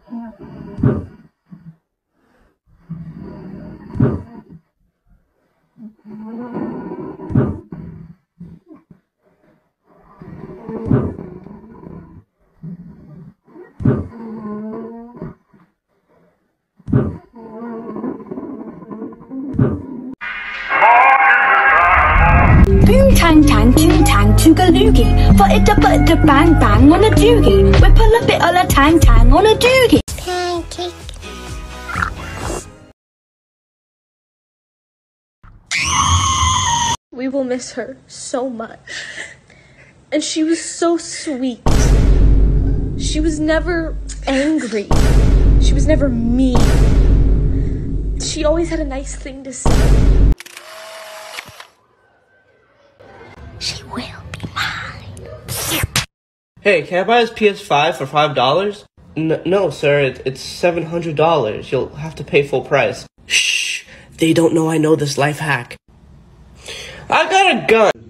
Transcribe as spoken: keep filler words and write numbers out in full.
Boom tang tang, toon tang, toogaloogie. For it to but the bang bang on a doogie. We pull a bit on a tang tang on a doogie. Pancake. We will miss her so much. And she was so sweet. She was never angry. She was never mean. She always had a nice thing to say. She will be mine. Hey, can I buy this P S five for five dollars? N no, sir, it it's seven hundred dollars. You'll have to pay full price. Shh, they don't know I know this life hack. I got a gun.